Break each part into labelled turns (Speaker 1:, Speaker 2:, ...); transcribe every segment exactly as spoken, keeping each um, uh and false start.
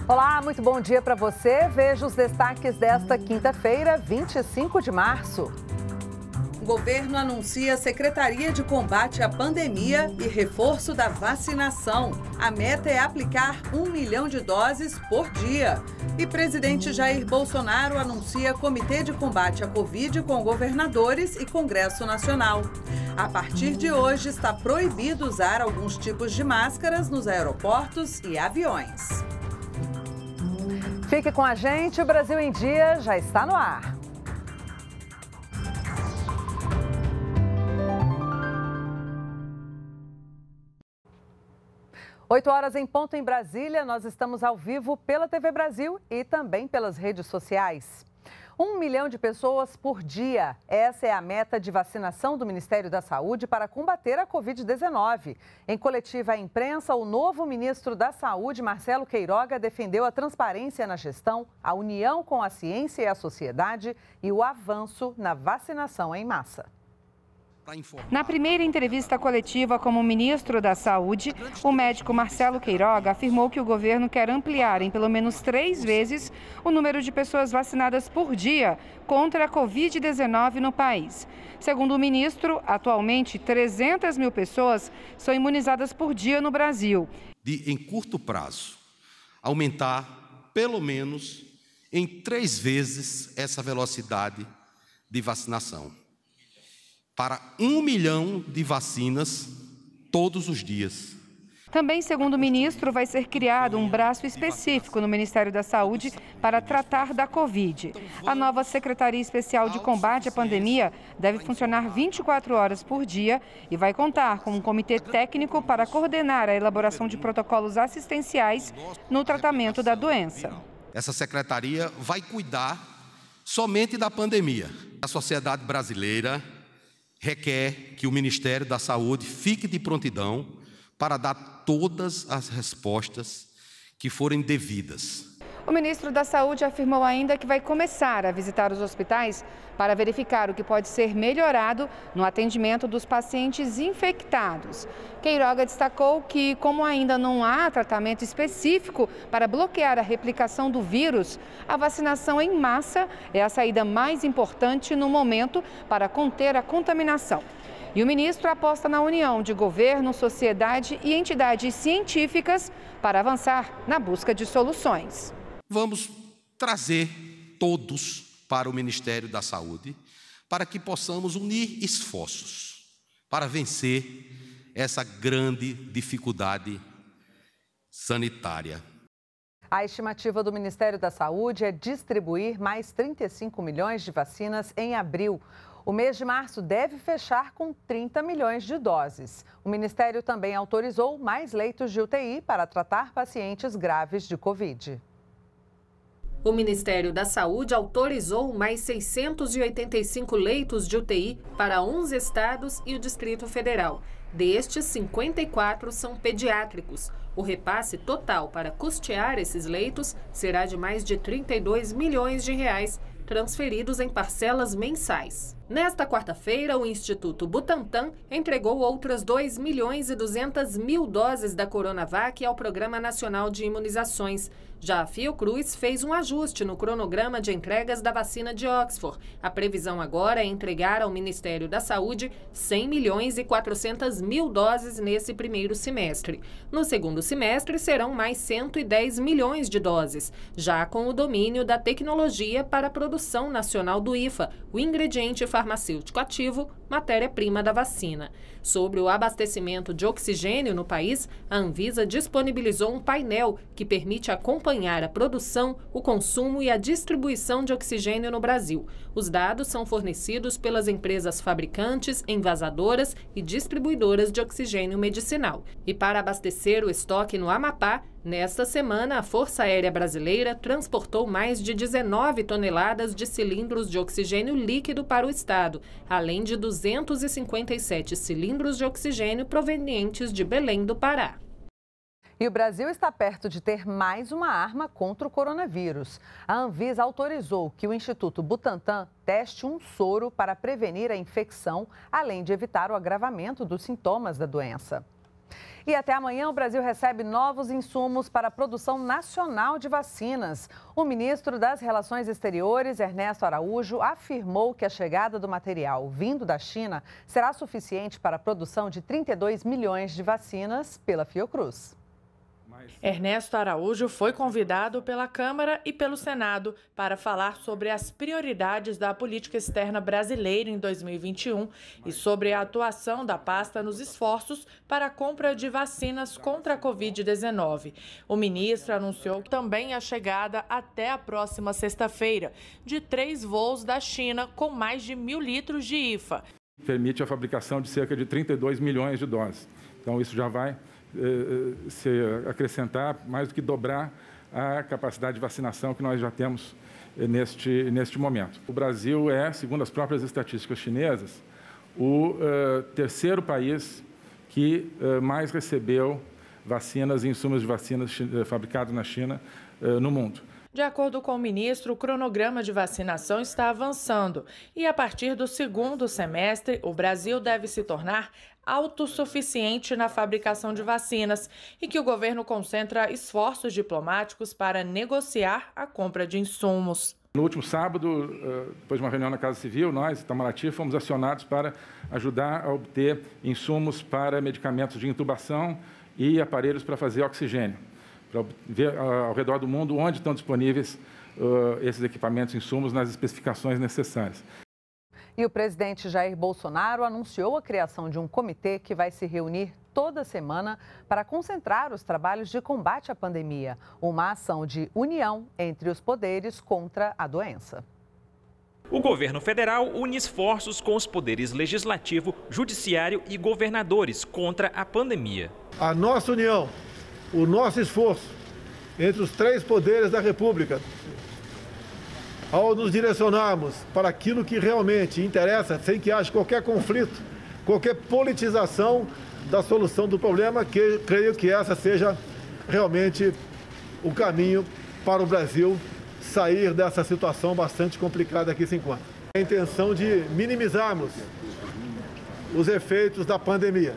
Speaker 1: Olá, muito bom dia para você. Veja os destaques desta quinta-feira, vinte e cinco de março.
Speaker 2: O governo anuncia Secretaria de Combate à Pandemia e reforço da vacinação. A meta é aplicar um milhão de doses por dia. E presidente Jair Bolsonaro anuncia Comitê de Combate à Covid com governadores e Congresso Nacional. A partir de hoje, está proibido usar alguns tipos de máscaras nos aeroportos e aviões.
Speaker 1: Fique com a gente, o Brasil em Dia já está no ar. oito horas em ponto em Brasília, nós estamos ao vivo pela T V Brasil e também pelas redes sociais. Um milhão de pessoas por dia. Essa é a meta de vacinação do Ministério da Saúde para combater a covid dezenove. Em coletiva à imprensa, o novo ministro da Saúde, Marcelo Queiroga, defendeu a transparência na gestão, a união com a ciência e a sociedade e o avanço na vacinação em massa.
Speaker 3: Na primeira entrevista coletiva como ministro da Saúde, o médico Marcelo Queiroga afirmou que o governo quer ampliar em pelo menos três vezes o número de pessoas vacinadas por dia contra a covid dezenove no país. Segundo o ministro, atualmente trezentas mil pessoas são imunizadas por dia no Brasil.
Speaker 4: De, em curto prazo, aumentar pelo menos em três vezes essa velocidade de vacinação, para um milhão de vacinas todos os dias.
Speaker 3: Também, segundo o ministro, vai ser criado um braço específico no Ministério da Saúde para tratar da Covid. A nova Secretaria Especial de Combate à Pandemia deve funcionar vinte e quatro horas por dia e vai contar com um comitê técnico para coordenar a elaboração de protocolos assistenciais no tratamento da doença.
Speaker 4: Essa secretaria vai cuidar somente da pandemia. A sociedade brasileira requer que o Ministério da Saúde fique de prontidão para dar todas as respostas que forem devidas.
Speaker 3: O ministro da Saúde afirmou ainda que vai começar a visitar os hospitais para verificar o que pode ser melhorado no atendimento dos pacientes infectados. Queiroga destacou que, como ainda não há tratamento específico para bloquear a replicação do vírus, a vacinação em massa é a saída mais importante no momento para conter a contaminação. E o ministro aposta na união de governo, sociedade e entidades científicas para avançar na busca de soluções.
Speaker 4: Vamos trazer todos para o Ministério da Saúde para que possamos unir esforços para vencer essa grande dificuldade sanitária.
Speaker 1: A estimativa do Ministério da Saúde é distribuir mais trinta e cinco milhões de vacinas em abril. O mês de março deve fechar com trinta milhões de doses. O Ministério também autorizou mais leitos de U T I para tratar pacientes graves de Covid.
Speaker 5: O Ministério da Saúde autorizou mais seiscentos e oitenta e cinco leitos de U T I para onze estados e o Distrito Federal. Destes, cinquenta e quatro são pediátricos. O repasse total para custear esses leitos será de mais de trinta e dois milhões de reais, transferidos em parcelas mensais. Nesta quarta-feira, o Instituto Butantan entregou outras dois milhões e duzentas mil doses da Coronavac ao Programa Nacional de Imunizações. Já a Fiocruz fez um ajuste no cronograma de entregas da vacina de Oxford. A previsão agora é entregar ao Ministério da Saúde cem milhões e quatrocentas mil doses nesse primeiro semestre. No segundo semestre, serão mais cento e dez milhões de doses, já com o domínio da tecnologia para a produção nacional do I F A, o ingrediente farmacêutico ativo, matéria-prima da vacina. Sobre o abastecimento de oxigênio no país, a Anvisa disponibilizou um painel que permite acompanhar a produção, o consumo e a distribuição de oxigênio no Brasil. Os dados são fornecidos pelas empresas fabricantes, envasadoras e distribuidoras de oxigênio medicinal. E para abastecer o estoque no Amapá, nesta semana, a Força Aérea Brasileira transportou mais de dezenove toneladas de cilindros de oxigênio líquido para o estado, além de duzentos e cinquenta e sete cilindros de oxigênio provenientes de Belém do Pará.
Speaker 1: E o Brasil está perto de ter mais uma arma contra o coronavírus. A Anvisa autorizou que o Instituto Butantan teste um soro para prevenir a infecção, além de evitar o agravamento dos sintomas da doença. E até amanhã o Brasil recebe novos insumos para a produção nacional de vacinas. O ministro das Relações Exteriores, Ernesto Araújo, afirmou que a chegada do material vindo da China será suficiente para a produção de trinta e dois milhões de vacinas pela Fiocruz.
Speaker 6: Ernesto Araújo foi convidado pela Câmara e pelo Senado para falar sobre as prioridades da política externa brasileira em dois mil e vinte e um e sobre a atuação da pasta nos esforços para a compra de vacinas contra a covid dezenove. O ministro anunciou também a chegada até a próxima sexta-feira de três voos da China com mais de mil litros de I F A.
Speaker 7: Permite a fabricação de cerca de trinta e dois milhões de doses. Então isso já vai se acrescentar, mais do que dobrar a capacidade de vacinação que nós já temos neste, neste momento. O Brasil é, segundo as próprias estatísticas chinesas, o uh, terceiro país que uh, mais recebeu vacinas e insumos de vacinas fabricados na China uh, no mundo.
Speaker 6: De acordo com o ministro, o cronograma de vacinação está avançando e, a partir do segundo semestre, o Brasil deve se tornar autossuficiente na fabricação de vacinas e que o governo concentra esforços diplomáticos para negociar a compra de insumos.
Speaker 7: No último sábado, depois de uma reunião na Casa Civil, nós, Itamaraty, fomos acionados para ajudar a obter insumos para medicamentos de intubação e aparelhos para fazer oxigênio, para ver ao redor do mundo onde estão disponíveis uh, esses equipamentos e insumos nas especificações necessárias.
Speaker 1: E o presidente Jair Bolsonaro anunciou a criação de um comitê que vai se reunir toda semana para concentrar os trabalhos de combate à pandemia, uma ação de união entre os poderes contra a doença.
Speaker 8: O governo federal une esforços com os poderes legislativo, judiciário e governadores contra a pandemia.
Speaker 9: A nossa união, o nosso esforço entre os três poderes da República, ao nos direcionarmos para aquilo que realmente interessa, sem que haja qualquer conflito, qualquer politização da solução do problema, que creio que essa seja realmente o caminho para o Brasil sair dessa situação bastante complicada que se encontra. A intenção de minimizarmos os efeitos da pandemia.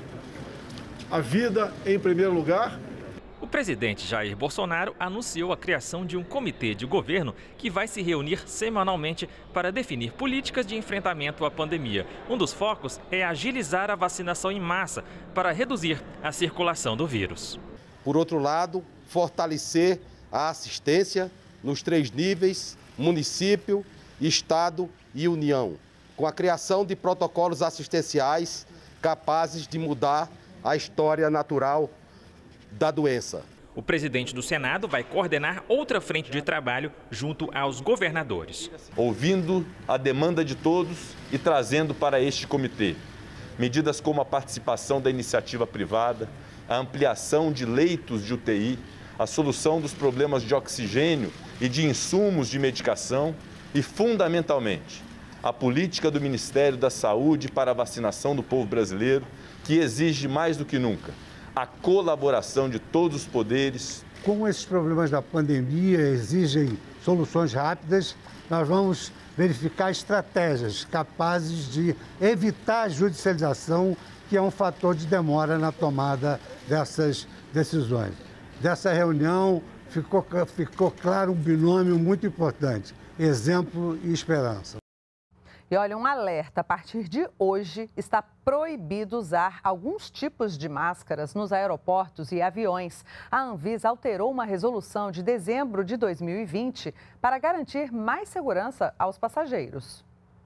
Speaker 9: A vida em primeiro lugar.
Speaker 8: O presidente Jair Bolsonaro anunciou a criação de um comitê de governo que vai se reunir semanalmente para definir políticas de enfrentamento à pandemia. Um dos focos é agilizar a vacinação em massa para reduzir a circulação do vírus.
Speaker 10: Por outro lado, fortalecer a assistência nos três níveis, município, estado e União, com a criação de protocolos assistenciais capazes de mudar a história natural da doença.
Speaker 8: O presidente do Senado vai coordenar outra frente de trabalho junto aos governadores.
Speaker 11: Ouvindo a demanda de todos e trazendo para este comitê medidas como a participação da iniciativa privada, a ampliação de leitos de U T I, a solução dos problemas de oxigênio e de insumos de medicação e, fundamentalmente, a política do Ministério da Saúde para a vacinação do povo brasileiro, que exige mais do que nunca a colaboração de todos os poderes.
Speaker 12: Como esses problemas da pandemia exigem soluções rápidas, nós vamos verificar estratégias capazes de evitar a judicialização, que é um fator de demora na tomada dessas decisões. Dessa reunião ficou, ficou claro um binômio muito importante: exemplo e esperança.
Speaker 1: E olha, um alerta: a partir de hoje está proibido usar alguns tipos de máscaras nos aeroportos e aviões. A Anvisa alterou uma resolução de dezembro de dois mil e vinte para garantir mais segurança aos passageiros.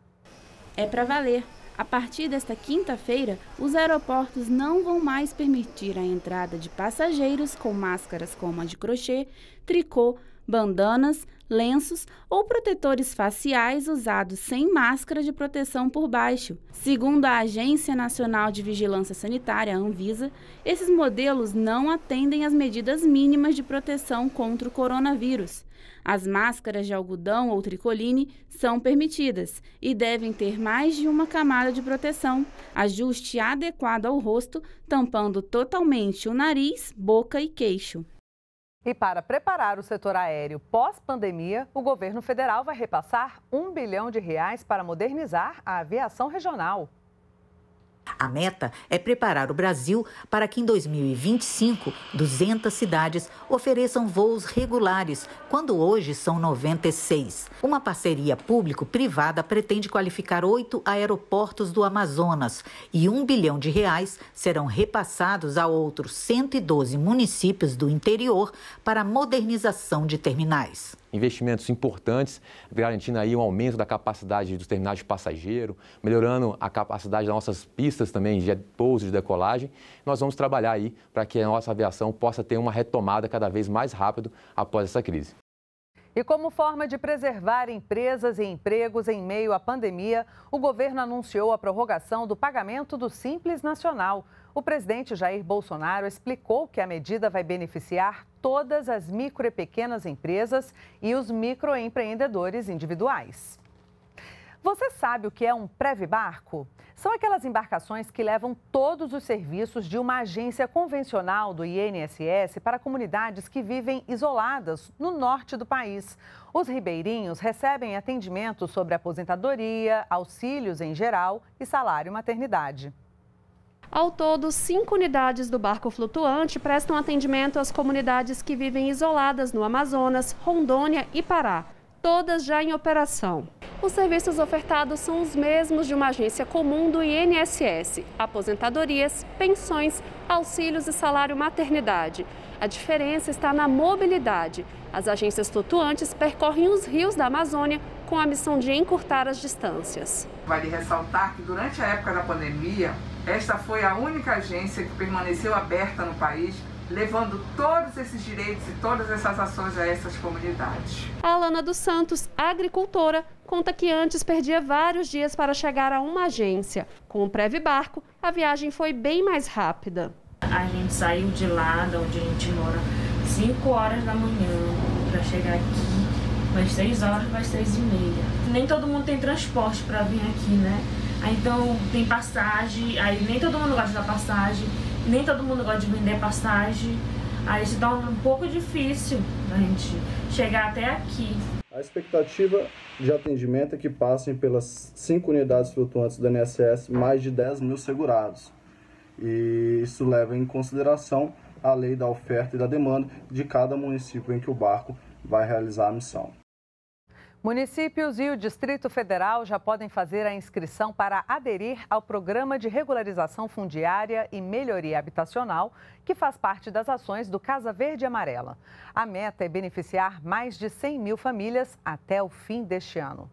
Speaker 13: É para valer. A partir desta quinta-feira, os aeroportos não vão mais permitir a entrada de passageiros com máscaras como a de crochê, tricô, bandanas, lenços ou protetores faciais usados sem máscara de proteção por baixo. Segundo a Agência Nacional de Vigilância Sanitária, a Anvisa, esses modelos não atendem às medidas mínimas de proteção contra o coronavírus. As máscaras de algodão ou tricoline são permitidas e devem ter mais de uma camada de proteção, ajuste adequado ao rosto, tampando totalmente o nariz, boca e queixo.
Speaker 1: E para preparar o setor aéreo pós-pandemia, o governo federal vai repassar um bilhão de reais para modernizar a aviação regional.
Speaker 14: A meta é preparar o Brasil para que em dois mil e vinte e cinco, duzentas cidades ofereçam voos regulares, quando hoje são noventa e seis. Uma parceria público-privada pretende qualificar oito aeroportos do Amazonas e um bilhão de reais serão repassados a outros cento e doze municípios do interior para a modernização de terminais.
Speaker 15: Investimentos importantes, garantindo aí um aumento da capacidade dos terminais de passageiro, melhorando a capacidade das nossas pistas também de pouso e de decolagem. Nós vamos trabalhar aí para que a nossa aviação possa ter uma retomada cada vez mais rápido após essa crise.
Speaker 1: E como forma de preservar empresas e empregos em meio à pandemia, o governo anunciou a prorrogação do pagamento do Simples Nacional. O presidente Jair Bolsonaro explicou que a medida vai beneficiar todas as micro e pequenas empresas e os microempreendedores individuais. Você sabe o que é um Previbarco? São aquelas embarcações que levam todos os serviços de uma agência convencional do I N S S para comunidades que vivem isoladas no norte do país. Os ribeirinhos recebem atendimento sobre aposentadoria, auxílios em geral e salário maternidade.
Speaker 16: Ao todo, cinco unidades do barco flutuante prestam atendimento às comunidades que vivem isoladas no Amazonas, Rondônia e Pará, todas já em operação. Os serviços ofertados são os mesmos de uma agência comum do I N S S: aposentadorias, pensões, auxílios e salário maternidade. A diferença está na mobilidade. As agências flutuantes percorrem os rios da Amazônia com a missão de encurtar as distâncias.
Speaker 17: Vale ressaltar que durante a época da pandemia, esta foi a única agência que permaneceu aberta no país, levando todos esses direitos e todas essas ações a essas comunidades.
Speaker 16: A Alana dos Santos, agricultora, conta que antes perdia vários dias para chegar a uma agência. Com o Previbarco, a viagem foi bem mais rápida.
Speaker 18: A gente saiu de lá, de onde a gente mora, cinco horas da manhã, para chegar aqui, às seis horas, às seis e meia. Nem todo mundo tem transporte para vir aqui, né? Aí, então, tem passagem, aí nem todo mundo gosta de dar passagem, nem todo mundo gosta de vender passagem. Aí se dá um pouco difícil a gente chegar até aqui.
Speaker 19: A expectativa de atendimento é que passem pelas cinco unidades flutuantes do I N S S mais de dez mil segurados. E isso leva em consideração a lei da oferta e da demanda de cada município em que o barco vai realizar a missão.
Speaker 1: Municípios e o Distrito Federal já podem fazer a inscrição para aderir ao Programa de Regularização Fundiária e Melhoria Habitacional, que faz parte das ações do Casa Verde e Amarela. A meta é beneficiar mais de cem mil famílias até o fim deste ano.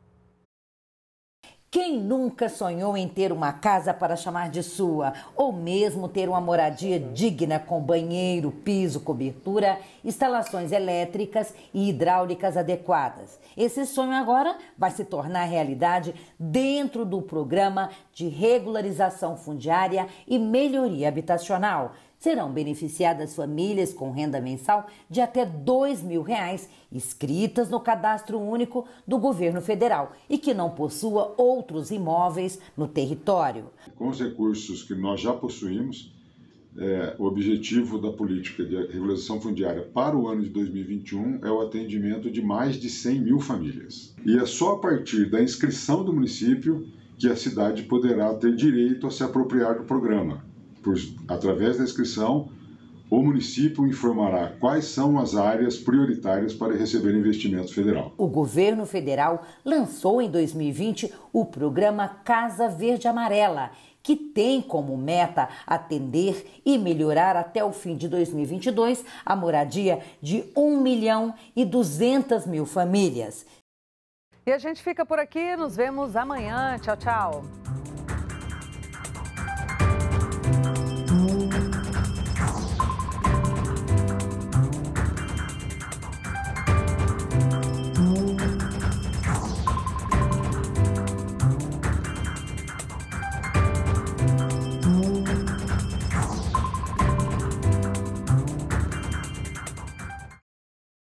Speaker 20: Quem nunca sonhou em ter uma casa para chamar de sua, ou mesmo ter uma moradia digna com banheiro, piso, cobertura, instalações elétricas e hidráulicas adequadas? Esse sonho agora vai se tornar realidade dentro do Programa de Regularização Fundiária e Melhoria Habitacional. Serão beneficiadas famílias com renda mensal de até dois mil reais, inscritas no Cadastro Único do Governo Federal e que não possua outros imóveis no território.
Speaker 21: Com os recursos que nós já possuímos, é, o objetivo da política de regularização fundiária para o ano de dois mil e vinte e um é o atendimento de mais de cem mil famílias. E é só a partir da inscrição do município que a cidade poderá ter direito a se apropriar do programa. Por, através da inscrição, o município informará quais são as áreas prioritárias para receber investimento federal.
Speaker 20: O governo federal lançou em dois mil e vinte o programa Casa Verde Amarela, que tem como meta atender e melhorar até o fim de dois mil e vinte e dois a moradia de um milhão e duzentas mil famílias.
Speaker 1: E a gente fica por aqui, nos vemos amanhã. Tchau, tchau.